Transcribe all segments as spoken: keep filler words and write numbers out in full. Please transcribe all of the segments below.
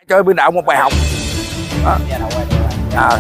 cho biên đạo một bài học. Đó. À.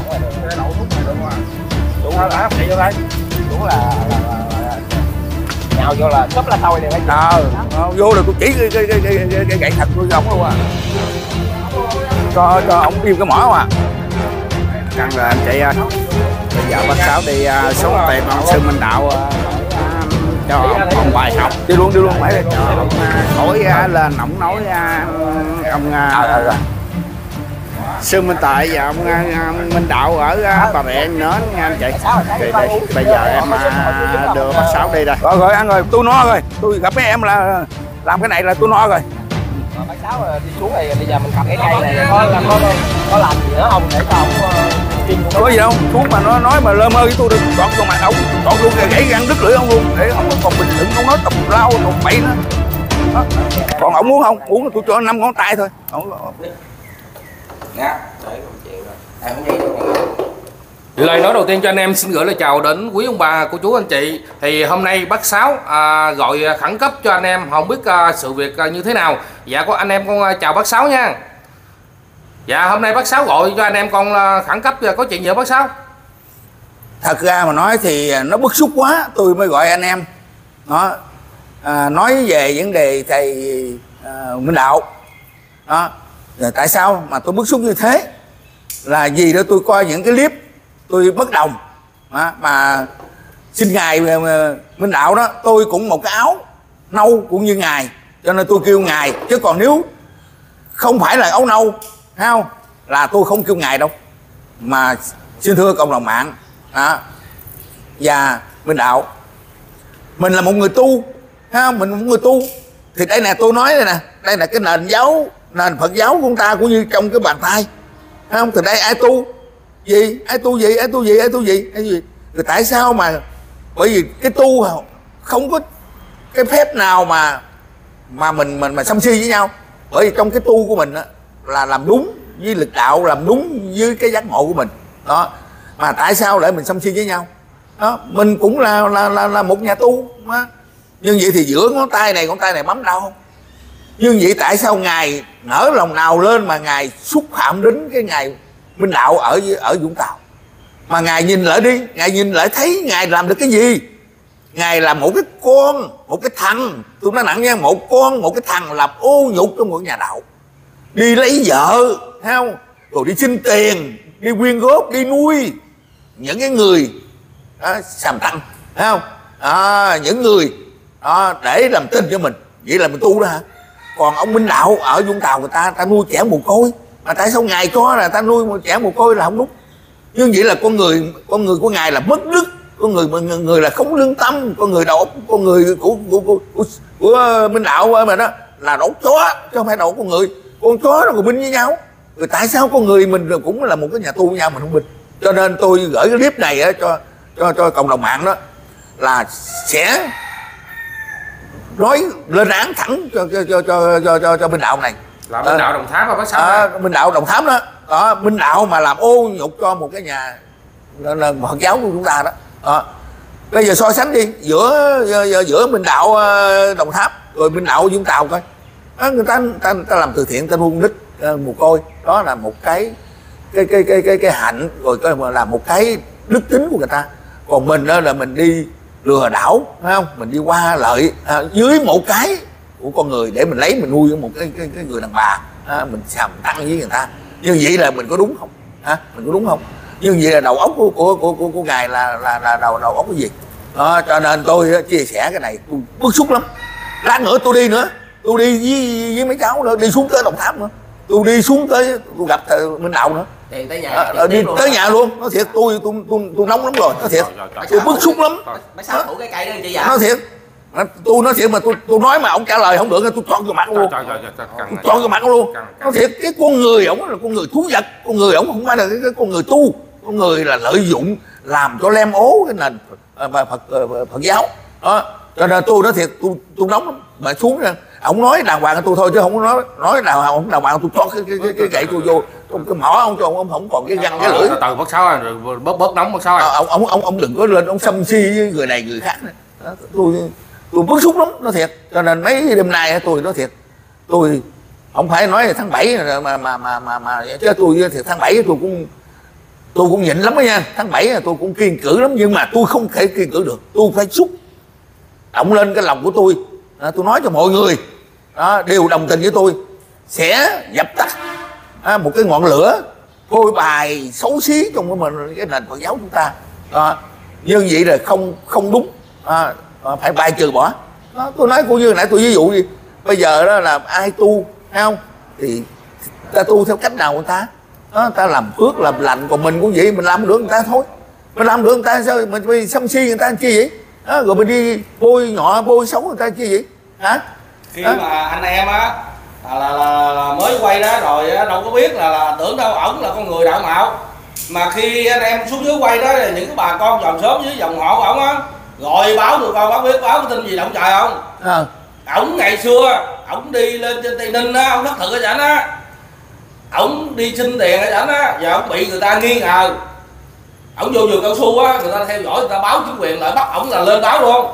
Đúng là chạy vô đây. Đúng là nhào vô là cúp là thôi liền. Ờ, vô là tôi chỉ cái cái cái cái cái, cái gậy thật tôi ổng luôn à. Cho cho ổng im cái mỏ mà. Căng rồi anh chị ơi. Bây giờ bác Sáu đi uh, xuống tìm ông Sư Minh Đạo uh, cho ông, ông bài học. Đi luôn đi luôn phải cho ông uh, khỏi uh, lên ổng nói uh, ông uh, à, à, à. Sư Minh Tài và ông uh, Minh Đạo ở uh, Bà Rịa nữa nha anh chị. Thì đây, bây giờ em uh, đưa bác Sáu đi đây. Rồi rồi ăn rồi, tôi no rồi. Tôi gặp mấy em là làm cái này là tôi no rồi. Bác Sáu đi xuống này bây giờ mình cầm cái cây này có có có, có làm gì nữa không để cho ông uh, có gì đâu, xuống mà nó nói mà lơ mơ với tôi được chọn con mặt ông, chọn luôn cái gãy răng đứt lưỡi ông luôn để ông còn bình tĩnh, không nói tầm lao tầm bậy nữa. Đó. Còn ông muốn không? Uống tôi cho năm ngón tay thôi. Ông... Lời nói đầu tiên cho anh em xin gửi lời chào đến quý ông bà, cô chú, anh chị. Thì hôm nay bác Sáu à, gọi khẩn cấp cho anh em, không biết à, sự việc à, như thế nào. Dạ con anh em con chào bác Sáu nha. Dạ hôm nay bác Sáu gọi cho anh em con à, khẩn cấp có chuyện gì bác Sáu? Thật ra mà nói thì nó bức xúc quá tôi mới gọi anh em. Đó. À, nói về vấn đề thầy à, Minh Đạo. Đó. Rồi tại sao mà tôi bức xúc như thế? Là vì đó tôi coi những cái clip tôi bất đồng à, mà xin ngài Minh Đạo đó, tôi cũng một cái áo nâu cũng như ngài, cho nên tôi kêu ngài, chứ còn nếu không phải là áo nâu thấy không là tôi không kêu ngài đâu. Mà xin thưa cộng đồng mạng à, và Minh Đạo, mình là một người tu thấy không, mình là một người tu thì đây nè, tôi nói đây nè, đây là cái nền giáo, nền Phật giáo của chúng ta cũng như trong cái bàn tay thấy không, từ đây ai tu gì, ai tu gì, ai tu gì, ai tu gì, ai tu gì. Rồi tại sao mà bởi vì cái tu không có cái phép nào mà mà mình mình mà song si với nhau. Bởi vì trong cái tu của mình đó, là làm đúng với lực đạo, làm đúng với cái giác ngộ của mình đó. Mà tại sao lại mình song si với nhau đó? Mình cũng là là là, là một nhà tu đó. Nhưng vậy thì giữa ngón tay này ngón tay này bấm đau không? Nhưng vậy tại sao ngài nở lòng nào lên mà ngài xúc phạm đến cái ngài Minh Đạo ở ở Vũng Tàu? Mà ngài nhìn lại đi, ngài nhìn lại thấy ngài làm được cái gì? Ngài là một cái con, một cái thằng, tôi nói nặng nha, một con, một cái thằng làm ô nhục trong một nhà đạo, đi lấy vợ, thấy không? Rồi đi xin tiền, đi quyên góp, đi nuôi những cái người đó, sàm tăng, thấy không? À, những người đó, để làm tin cho mình, vậy là mình tu đó hả? Còn ông Minh Đạo ở Vũng Tàu người ta ta nuôi trẻ mồ côi, mà tại sao ngài có là ta nuôi một trẻ mồ côi là không đúng? Nhưng vậy là con người con người của ngài là mất đức, con người người, người là không lương tâm, con người đầu óc, con người của của, của, của, của Minh Đạo mà đó là đầu chó chứ không phải đầu con người. Con chó nó còn binh với nhau, rồi tại sao con người mình cũng là một cái nhà tu với nhau mình không binh? Cho nên tôi gửi cái clip này á, cho cho cho cộng đồng mạng đó là sẽ nói lên án thẳng cho cho cho cho cho, cho, cho Minh Đạo này. Là Minh Đạo Đồng Tháp và bác Sáu à, Minh Đạo Đồng Tháp đó. Đó, Minh Đạo mà làm ô nhục cho một cái nhà là Phật giáo của chúng ta đó. Đó. Bây giờ so sánh đi giữa giữa, giữa Minh Đạo Đồng Tháp rồi Minh Đạo Vũng Tàu coi. Đó, người ta, ta ta làm từ thiện, ta nuôi đích uh, mồ côi, đó là một cái cái cái cái cái cái hạnh, rồi coi là một cái đức tính của người ta. Còn mình đó là mình đi lừa đảo, phải không? Mình đi qua lợi à, dưới một cái của con người để mình lấy mình nuôi một cái cái, cái người đàn bà à, mình sàm tăng với người ta. Như vậy là mình có đúng không? Hả? Mình có đúng không? Nhưng vậy là đầu óc của của của của, của ngài là là là đầu đầu óc cái gì? Đó, cho nên tôi chia sẻ cái này tôi bức xúc lắm. Lát nữa tôi đi nữa, tôi đi với với mấy cháu nữa, đi xuống tới Đồng Tháp nữa, tôi đi xuống tới tôi gặp Minh Đạo nữa. Đi tới nhà, à, đi tới nhà luôn. Nó thiệt tôi tôi tôi tôi nóng lắm rồi, nó thiệt. Tôi bức xúc lắm. Bác Sáu thủ cái cây đó chị dạ. Nó thiệt. Tôi nói thiệt mà tôi tôi nói mà ông trả lời không được, tôi chọn cái mặt luôn. Tôi chọn cái mặt luôn. Nó thiệt, cái con người ổng là con người thú vật, con người ổng không phải là cái, cái con người tu, con người là lợi dụng làm cho lem ố cái nền Phật Phật, Phật giáo. Đó. Cho nên tôi nói thiệt, tôi tôi nóng lắm. Mà xuống ra, ổng nói đàng hoàng tôi thôi chứ không có nói nói đàng hoàng, ông đàng hoàng tôi cho cái cái cái, cái gậy tôi vô trong cái mỏ ông cho ông, ông không còn cái răng cái lưỡi. Từ bác Sáu rồi bớt bớt nóng bác Sáu. Ông ông ông ông đừng có lên ông xâm si với người này người khác nữa. Đó, tôi tôi bức xúc lắm, nó thiệt. Cho nên mấy đêm nay tôi nói thiệt, tôi không phải nói là tháng bảy mà mà mà mà, mà chứ tôi thì tháng bảy tôi cũng tôi cũng nhịn lắm đó nha. Tháng bảy là tôi cũng kiên cử lắm, nhưng mà tôi không thể kiên cử được. Tôi phải xúc động lên cái lòng của tôi. À, tôi nói cho mọi người à, đều đồng tình với tôi, sẽ dập tắt à, một cái ngọn lửa phôi bài xấu xí trong cái mình cái nền Phật giáo chúng ta. À, như vậy là không không đúng, à, phải bài trừ bỏ. À, tôi nói cũng như nãy tôi ví dụ gì, bây giờ đó là ai tu thấy không thì ta tu theo cách nào người ta. Đó, ta làm phước làm lành, còn mình cũng vậy, mình làm được người ta thôi. Mình làm được người ta sao mình đi xâm si người ta chi vậy? Đó, rồi mình đi bôi nhọ bôi xấu người ta chi vậy hả? Khi đó. Mà anh em á là, là, là, là mới quay đó rồi đâu có biết là, là tưởng đâu ổng là con người đạo mạo, mà khi anh em xuống dưới quay đó thì những cái bà con dòng xóm dưới dòng họ của ổng á gọi báo tụi con báo biết báo cái tin gì động trời không? À. Ổng ngày xưa ổng đi lên trên Tây Ninh á, ổng thất thực ở chảnh á, ổng đi xin tiền ở chảnh á, và ổng bị người ta nghi ngờ, ổng vô vườn cao su á, người ta theo dõi, người ta báo chính quyền lại bắt ổng là lên báo luôn.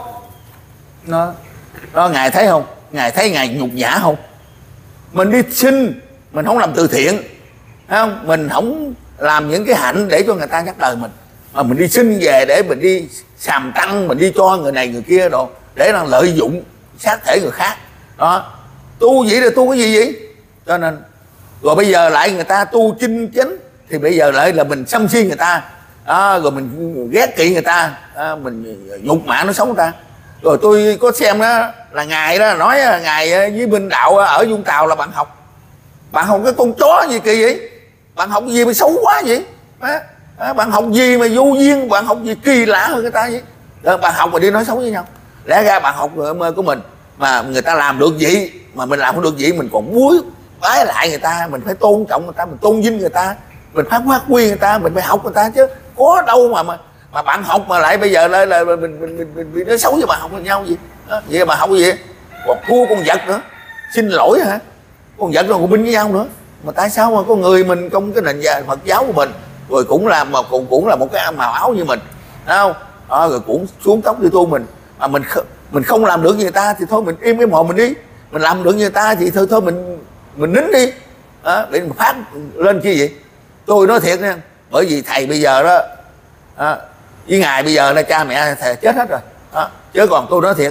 Nó đó, ngài thấy không, ngài thấy ngài nhục nhã không? Mình đi xin, mình không làm từ thiện, thấy không? Mình không làm những cái hạnh để cho người ta nhắc đời mình, mà mình đi xin về để mình đi sàm tăng, mình đi cho người này người kia đồ để là lợi dụng xác thể người khác. Đó, tu vậy là tu cái gì vậy? Cho nên rồi bây giờ lại người ta tu chinh chánh thì bây giờ lại là mình xâm si người ta. Đó, rồi mình ghét kỵ người ta, đó, mình nhục mạ nó xấu người ta. Rồi tôi có xem đó là ngài đó nói ngài với Minh Đạo ở Vũng Tàu là bạn học, bạn học cái con chó gì kỳ vậy? Bạn học gì mà xấu quá vậy? Đó, đó, bạn học gì mà vô duyên, bạn học gì kỳ lạ hơn người ta vậy? Đó, bạn học mà đi nói xấu với nhau. Lẽ ra bạn học của mình mà người ta làm được vậy mà mình làm không được vậy, mình còn búi bái lại người ta, mình phải tôn trọng người ta, mình tôn vinh người ta, mình phải phát huy người ta, mình phải học người ta chứ có đâu mà mà mà bạn học mà lại bây giờ là, là mình mình mình mình, mình nói xấu với bạn học với nhau gì đó. Vậy mà học cái gì còn thua con vật nữa, xin lỗi hả? Con vật rồi còn binh với nhau nữa, mà tại sao mà có người mình trong cái nền nhà Phật giáo của mình rồi cũng làm mà cũng cũng là một cái màu áo như mình, thấy không? Đó, rồi cũng xuống tóc đi tu mình mà mình mình không làm được như người ta thì thôi mình im cái mồm mình đi, mình làm được như người ta thì thôi thôi mình mình nín đi, đó, để mình phát lên chi vậy? Tôi nói thiệt nha, bởi vì thầy bây giờ đó, đó với ngài bây giờ là cha mẹ thầy chết hết rồi đó. Chứ còn tôi nói thiệt,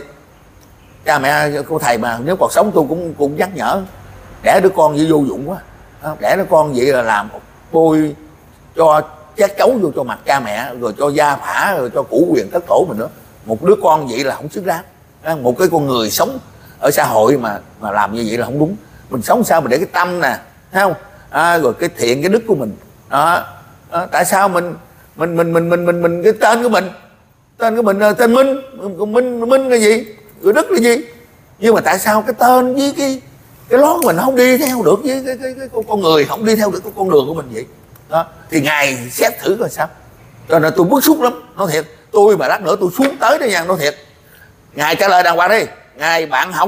cha mẹ của thầy mà nếu còn sống tôi cũng cũng nhắc nhở, đẻ đứa con gì vô dụng quá đó. Đẻ đứa con vậy là làm bôi cho chát chấu vô cho mặt cha mẹ, rồi cho gia phả, rồi cho củ quyền tất tổ mình nữa. Một đứa con vậy là không xứng đáng đó. Một cái con người sống ở xã hội mà mà làm như vậy là không đúng. Mình sống sao mình để cái tâm nè, thấy không? À, rồi cái thiện cái đức của mình đó, đó. Tại sao mình mình mình mình mình mình mình cái tên của mình tên của mình là tên Minh, Minh Minh là gì, rồi Đức là gì, nhưng mà tại sao cái tên với cái cái lón của mình không đi theo được với cái, cái, cái, cái con người, không đi theo được cái con đường của mình vậy đó? Thì ngài xét thử coi sao. Cho nên tôi bức xúc lắm, nói thiệt. Tôi mà lát nữa tôi xuống tới đó nha, nói thiệt. Ngài trả lời đàng hoàng đi, ngài bạn học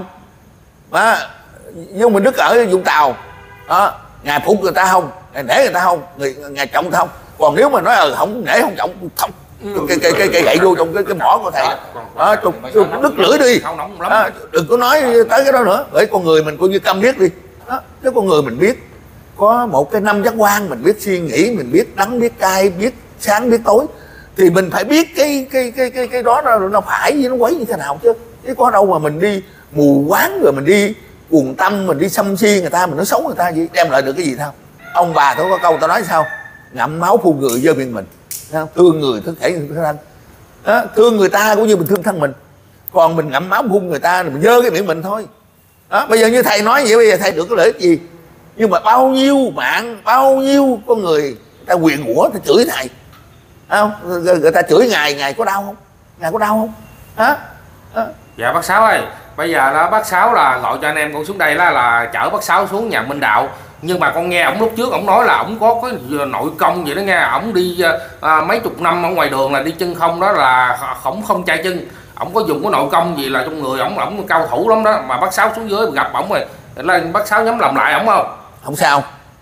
đó, nhưng mình Đức ở Vũng Tàu đó, ngài phục người ta không, ngài để người ta không, người ngài trọng không. Còn nếu mà nói ờ không để không trọng không cái cái cái, cái gậy vô trong cái cái mỏ của thầy đó, trục đứt lưỡi đi đó, đừng có nói tới cái đó nữa. Bởi con người mình coi như câm điếc đi đó. Cái con người mình biết có một cái năm giác quan, mình biết suy nghĩ, mình biết đắng biết cay, biết sáng biết tối, thì mình phải biết cái cái cái cái cái đó nó, nó phải với nó quấy như thế nào chứ. Chứ có đâu mà mình đi mù quáng rồi mình đi cuồng tâm, mình đi xâm si người ta, mình nói xấu người ta gì đem lại được cái gì đâu. Ông bà tôi có câu tao nói sao, ngậm máu phun người dơ miệng mình, thương người thân thể người thân đó, thương người ta cũng như mình thương thân mình. Còn mình ngậm máu phun người ta thì mình dơ cái miệng mình thôi đó. Bây giờ như thầy nói vậy, bây giờ thầy được cái lợi ích gì? Nhưng mà bao nhiêu mạng, bao nhiêu con người, người ta quyền của ta chửi thầy không? Người ta chửi ngài, ngài có đau không? Ngài có đau không? Hả? Đó. Dạ bác Sáu ơi, bây giờ đó bác Sáu là gọi cho anh em con xuống đây là, là chở bác Sáu xuống nhà Minh Đạo. Nhưng mà con nghe ổng lúc trước ổng nói là ổng có cái nội công vậy đó nghe, ổng đi à, mấy chục năm ở ngoài đường là đi chân không đó, là không không chai chân. Ổng có dùng cái nội công gì là trong người ổng, ổng cao thủ lắm đó. Mà bác Sáu xuống dưới gặp ổng rồi lên bác Sáu nhắm làm lại ổng không? Không sao,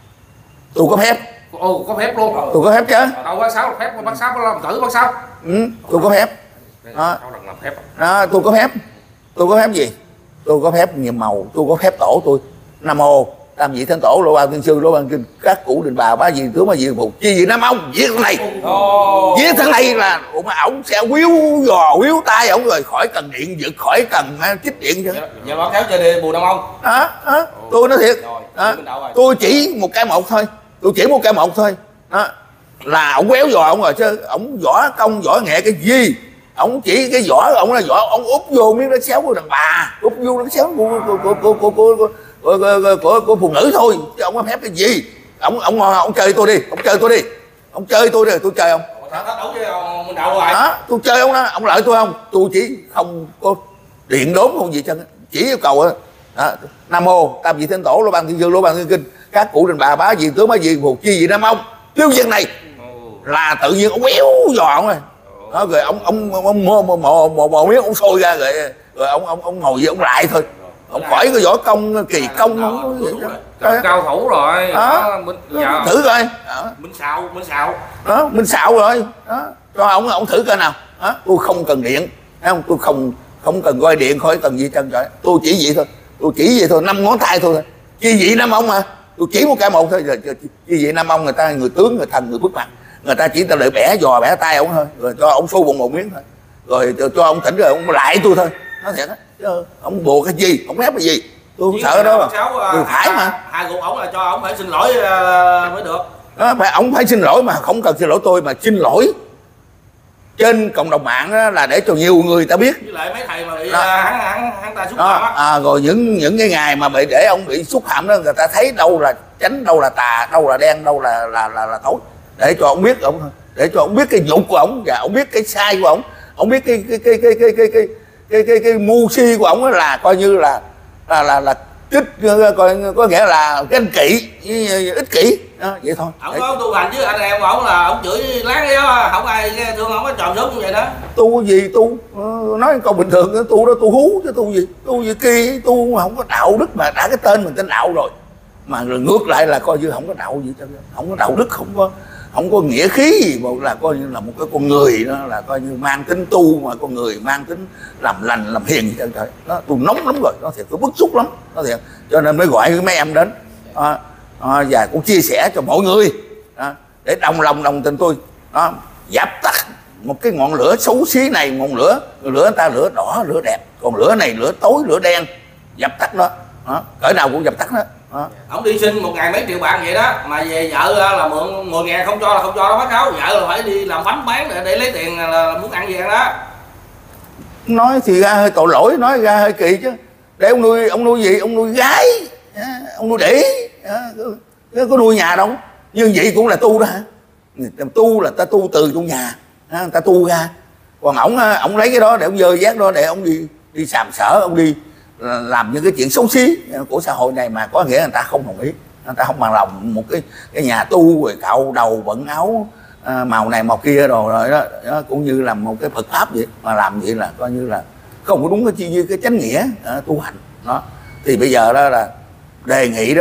tôi có phép. Ồ, có phép luôn. Tôi có phép chứ. Đâu bác Sáu phép, bác Sáu có làm thử bác Sáu. Ừ, tôi có phép. Đó. Đó, tôi có phép. Tôi có phép gì? Tôi có phép nhiệm màu, tôi có phép tổ tôi. Nam mô tam vị thánh tổ, lô ban tiên sư, lô ban kinh, các cụ đình bà, bá gì tướng mà gì phục chi gì Nam Ông, giết thằng này. Giết thằng này là mà ổng sẽ quýu giò quýu tay ổng rồi, khỏi cần điện giật, khỏi cần chích điện chứ. Giờ báo cáo cho đi Bùi Nam Ông. Đó, đó. Tôi nói thiệt. Đó. Tôi chỉ một cái một thôi, tôi chỉ một cái một thôi. Đó. Là ổng quéo giò ổng rồi chứ ổng võ công võ nghệ cái gì. Ổng chỉ cái võ ổng là võ, ổng úp vô miếng đất xéo của đàn bà, úp vô đất xéo của của của của của, của, của, của, của, của phụ nữ thôi, chứ ông có phép cái gì. Ông ông ông chơi tôi đi, ông chơi tôi đi, ông chơi tôi đi, tôi chơi ông. Đó, tôi chơi ông đó, ông lợi tôi không? Tôi chỉ không có điện đốn không gì chân, chỉ yêu cầu đó. Nam mô tam vị thánh tổ, lô ban thiên dương, lô ban thiên kinh, các cụ đình bà, bá gì tướng bá gì phục chi gì Nam Ông. Tiêu diệt này là tự nhiên ông quéo giòn rồi. Đó, rồi ông ông ông mò mò mò mò, mò miếng ông sôi ra rồi rồi ông ông ông ngồi gì ông lại thôi. Ông khỏi cái võ công kỳ công không có gì. Cao thủ rồi. Đó, đó, đó, thử coi. Minh xạo, minh xạo. Đó, minh xạo rồi. Đó, cho ông ông thử coi nào. Đó, tôi không cần điện, thấy không? Tôi không không cần coi điện, khỏi cần gì chân trời. Tôi chỉ vậy thôi. Tôi chỉ vậy thôi, năm ngón tay thôi. Chi vị Nam Ông mà. Tôi chỉ một cái một thôi. Chi vị Nam Ông người ta người tướng, người thần, người bước mặt. Người ta chỉ ta đợi bẻ giò bẻ tay ông thôi, rồi cho ông xô bụng một miếng thôi, rồi cho, cho ông tỉnh rồi ông lại tôi thôi. Nói thiệt á, chứ ông buộc cái gì, ông ép cái gì, tôi không sợ đâu. Tôi phải mà. Hai cuộc ổng là cho ông phải xin lỗi mới được. Đó, phải ông phải xin lỗi mà không cần xin lỗi tôi, mà xin lỗi trên cộng đồng mạng đó là để cho nhiều người ta biết. Với lại mấy thầy mà bị hắn hắn hắn ta xúc đó, phạm á. À, rồi những những cái ngày mà bị để ông bị xúc phạm đó, người ta thấy đâu là chánh, đâu là tà, đâu là đen, đâu là là là, là tối, để cho ông biết ông thôi, để cho ông biết cái dục của ông và ông biết cái sai của ông, ông biết cái cái cái cái cái cái cái cái cái, cái mưu si của ông là coi như là là là là kích, coi có nghĩa là ganh kỵ, ích kỷ đó, vậy thôi. Ông có tu hành chứ anh em của ông là ông chửi láng cái đó, không ai thương ông có tròn giống như vậy đó. Tu gì tu, nói câu bình thường tu đó tu hú chứ tu gì, tu gì kia, tu mà không có đạo đức, mà đã cái tên mình tên đạo rồi mà rồi ngược lại là coi như không có đạo gì cho, không có đạo đức, không có không có nghĩa khí gì, mà là coi như là một cái con người đó, là coi như mang tính tu, mà con người mang tính làm lành làm hiền gì trời. Đó, tôi nóng lắm rồi, nó thiệt, tôi bức xúc lắm, nó thiệt, cho nên mới gọi mấy em đến à, à, và cũng chia sẻ cho mọi người à, để đồng lòng đồng tình tôi đó, dập tắt một cái ngọn lửa xấu xí này. Ngọn lửa lửa người ta lửa đỏ lửa đẹp, còn lửa này lửa tối lửa đen, dập tắt nó, đó, cỡ nào cũng dập tắt đó. Đó. Ông đi xin một ngày mấy triệu bạc vậy đó, mà về vợ là mượn mười ngàn không cho là không cho đó, báo cáo vợ là phải đi làm bánh bán để, để lấy tiền là muốn ăn gì ăn đó. Nói thì ra hơi tội lỗi, nói ra hơi kỳ chứ. Để ông nuôi, ông nuôi gì? Ông nuôi gái, ông nuôi đĩ, có nuôi nhà đâu. Nhưng vậy cũng là tu đó hả? Tu là ta tu từ trong nhà, ta tu ra. Còn ổng ổng lấy cái đó để ông dơ vét đó, để ông đi đi sàm sỡ, ông đi làm những cái chuyện xấu xí của xã hội này, mà có nghĩa người ta không đồng ý, người ta không bằng lòng một cái cái nhà tu rồi cạo đầu bận áo à, màu này màu kia rồi rồi đó, đó cũng như là một cái Phật pháp vậy, mà làm vậy là coi như là không có đúng cái chi như cái chánh nghĩa à, tu hành đó. Thì bây giờ đó là đề nghị đó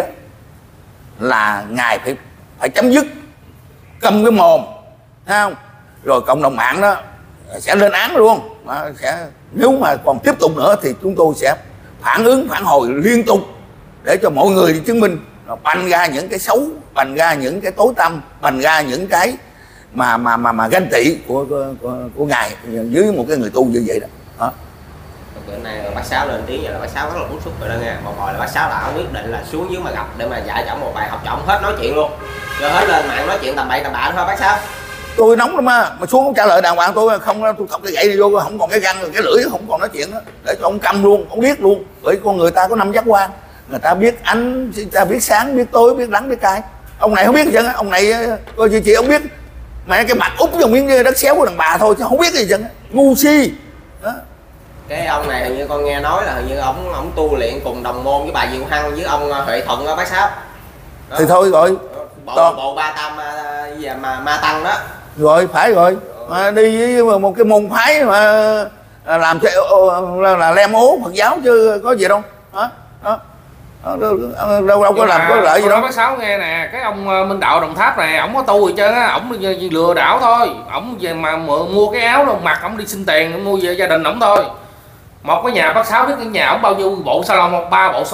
là ngài phải phải chấm dứt, câm cái mồm, thấy không? Rồi cộng đồng mạng đó sẽ lên án luôn, sẽ nếu mà còn tiếp tục nữa thì chúng tôi sẽ phản ứng phản hồi liên tục để cho mọi người đi chứng minh, bành ra những cái xấu, bành ra những cái tối tăm, bành ra những cái mà mà mà mà ganh tị của của, của, của ngài với một cái người tu như vậy đó. Đó. Bữa nay bác Sáu lên tiếng vậy là bác Sáu rất là bức xúc rồi đó nghe. Một hồi là bác Sáu đã quyết định là xuống dưới mà gặp để mà dạy cho một bài học, trọng hết nói chuyện luôn, cho hết lên mạng nói chuyện tầm bậy tầm bạ thôi bác Sáu. Tôi nóng lắm á, mà xuống không trả lời đàng hoàng tôi không, tôi thọc cái gậy này vô, không còn cái răng, cái lưỡi không còn nói chuyện nữa, để cho ông câm luôn, ông biết luôn. Bởi con người ta có năm giác quan, người ta biết ánh, người ta biết sáng, biết tối, biết đắng, biết cay. Ông này không biết gì chứ, ông này coi chị chị ông biết, mà cái mặt úp vào miếng đất xéo của đàn bà thôi chứ không biết gì chứ, ngu si. Đó. Cái ông này hình như con nghe nói là hình như ông ông tu luyện cùng đồng môn với bà Diệu Hằng với ông Huệ Thuận đó bác Sáu. Đó. Thì thôi rồi. Bộ, Đó. bộ ba tam gì mà ma tăng đó. Rồi phải rồi, mà đi với một cái môn phái mà làm cho là, là lem ố Phật giáo chứ có gì đâu. Đó. Đó. Đâu, đâu, đâu có làm có lợi gì đâu. Bác Sáu nghe nè, cái ông Minh Đạo Đồng Tháp này ổng có tu gì trơn á, ổng lừa đảo thôi, ổng về mà mua cái áo đâu mặc, ổng đi xin tiền ổng mua về gia đình ổng thôi. Một cái nhà bác Sáu biết cái nhà ổng bao nhiêu bộ salon không? Ba bộ salon,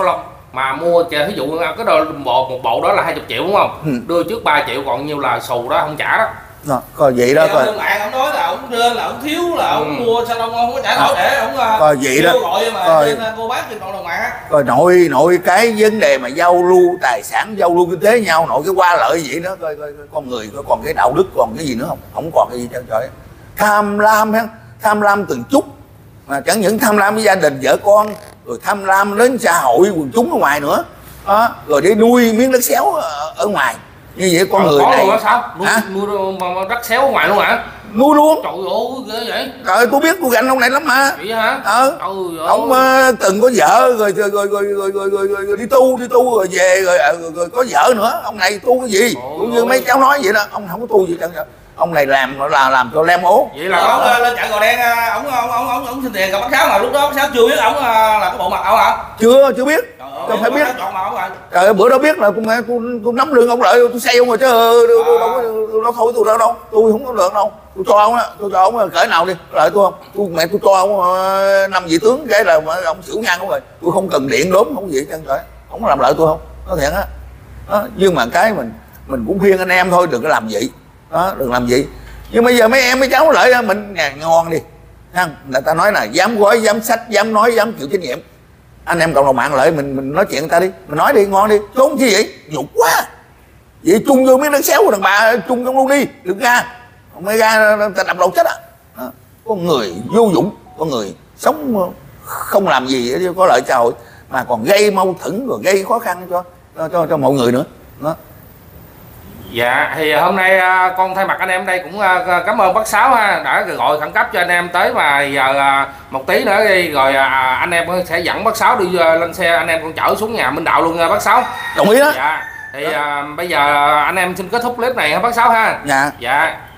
mà mua ví dụ cái đồ bộ một bộ đó là hai mươi triệu đúng không? Ừ. Đưa trước ba triệu còn nhiêu là xù đó không trả đó. Đó, coi vậy đó coi. Ông mạng ông nói là ông rên là ông thiếu là ông Ừ. mua salon ông không có trả nổi để ông Coi vậy đó. gọi mà Coi. lên cô bác trên cộng đồng mạng á. Coi nội nội cái vấn đề mà giao lưu tài sản, giao lưu kinh tế nhau, nội cái qua lợi vậy đó, coi, coi, coi con người có còn cái đạo đức, còn cái gì nữa không? Không còn cái gì trơn trời. Tham lam ha, tham lam từng chút, mà chẳng những tham lam với gia đình vợ con, rồi tham lam đến xã hội quần chúng ở ngoài nữa đó, rồi để nuôi miếng đất xéo ở, ở ngoài như vậy con Rồi, người có này. luôn đó sao? Nuôi, Hả? nuôi đất xéo ở ngoài luôn hả? Nuôi luôn. Trời ơi ghê vậy. Trời ơi, tôi biết, tôi ganh ông này lắm mà. Vậy hả? Ờ. Trời Ông ơi. uh, từng có vợ rồi rồi rồi rồi rồi, rồi, rồi, rồi, rồi đi tu đi tu rồi về rồi, rồi, rồi, rồi có vợ nữa. Ông này tu cái gì? Ôi Cũng như ơi. mấy cháu nói vậy đó, ông không có tu gì hết. Ông này làm là làm cho lem ố. Vậy Là là ông lên chợ Gò Đen ông ông ông ông ông xin tiền gặp bác Sáu mà lúc đó bác Sáu chưa biết ông là cái bộ mặt ông hả? Chưa chưa biết. Trời Tôi phải biết. chọn mà ông rồi. Trời ơi, bữa đó biết là tôi tôi, tôi nắm lương ông lợi, tôi xây ông rồi chứ tôi, tôi, đâu có đâu thôi tôi đâu đâu. Tôi không có lượng đâu. Tôi cho ông á, tôi cho ông cỡ nào đi, lợi tôi không? Tôi mẹ tôi cho ông uh, năm vị tướng cái là ông xỉu ngang không rồi. Tôi không cần điện đốm không gì chân trời. Ông có làm lợi tôi không? Có thiệt á. Đó, nhưng mà cái mình mình cũng khuyên anh em thôi, đừng có làm vậy. Đó, đừng làm vậy. Nhưng bây giờ mấy em mấy cháu lợi mình ngon đi. Người ta nói là dám gói, dám sách, dám nói, dám chịu trách nhiệm. Anh em cộng đồng mạng lợi mình mình nói chuyện người ta đi, mình nói đi, ngon đi, trốn chi vậy? Nhục quá. Vậy chung vô miếng đất xéo của thằng bà, chung trong luôn đi, đừng ra. Không phải ra ta đập đầu chết á. À. Con người vô dụng, con người sống không làm gì để có lợi xã hội mà còn gây mâu thuẫn rồi gây khó khăn cho cho cho, cho mọi người nữa. Đó. Dạ thì hôm nay con thay mặt anh em đây cũng cảm ơn bác Sáu ha, đã gọi khẩn cấp cho anh em tới, mà giờ một tí nữa đi rồi anh em sẽ dẫn bác Sáu đi lên xe, anh em con chở xuống nhà Minh Đạo luôn nha bác Sáu. Đồng ý đó. Dạ thì à, bây giờ anh em xin kết thúc clip này ha bác Sáu ha. Dạ. Dạ.